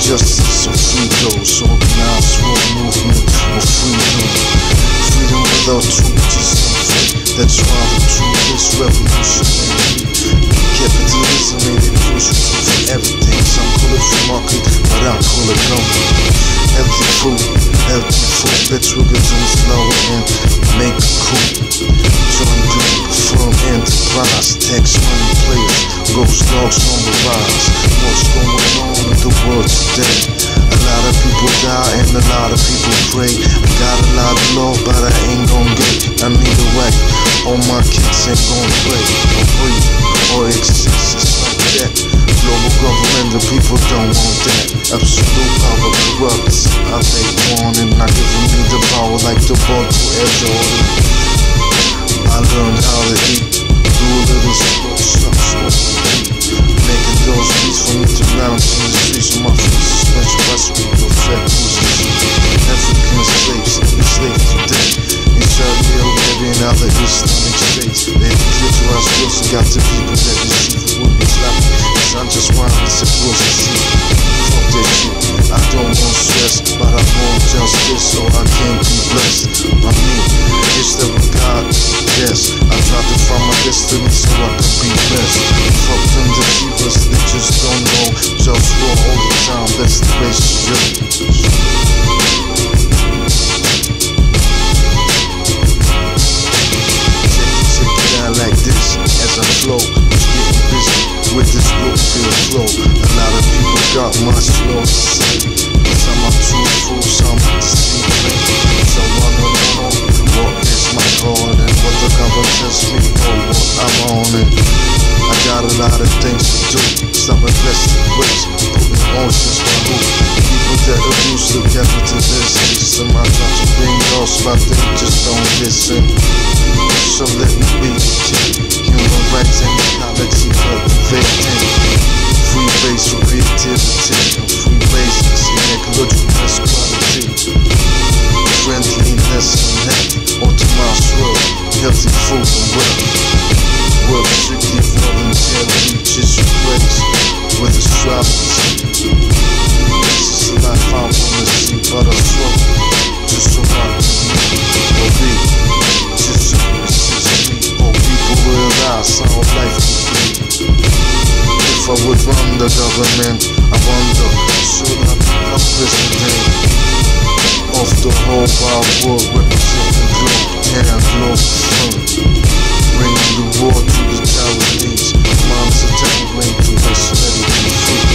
justice or free those, organized war movement or freedom. Freedom without truth is not free. That's why the truth is revolutionary. Capitalism made it crucial for everything. Some call it free market, but I call it government. Healthy food, let's wiggle on slow and make it cool. Join Globalfirm enterprise, tax money players, GhostDogz on the rise. What's going on in the world today? A lot of people die and a lot of people pray. I got a lot of love, but I ain't gon' get. I need a way. All my kids ain't gon' play or breathe or exist. It's like that. Global government, the people don't want that. Absolute power corrupts. I take one and not giving me the power like the ball to Air Jordan. I learned how to eat, do a little slow, making those beats for me to bounce in the streets of my face. Special recipe for fat boosters. African slaves, enslaved today. In Saudi Arabia and other Islamic states, they have clitoris girls and got the people that deceive the women's life. Cause I'm just wild and supposed to see. Fuck that shit, I don't want stress, but I want justice so I can be blessed. I mean, it's the God, yes. I try to find my destiny so I can be blessed. Fuck them deceivers, they just don't know. JustWar all the time, that's the ratio. Like this, as I flow, just getting busy with this Globalfirm flow. A lot of people got much more to say. Some are truthful, some deceiving. So I don't know what is my call and what the government tells me or what I'm on. And I got a lot of things to do. Stop investing ways, putting oceans for who? People that abuse the capitalist system. I try to bring lost, but they just don't listen. So let me be the king. Human rights and equality cultivating. Free base for creativity and free basics in ecological equality. Friendliness and health, optimized world, healthy food and wealth. Work strictly voluntary, just ways with the strategy. This is the life I wanna see, but I struggle to survive or be just or people realize how life could be. If I would run the government, I wonder, should I become president of the whole wide world, representing Globalfirm, bringing the war to the Chinese. Moms are telling me to race, let it be free.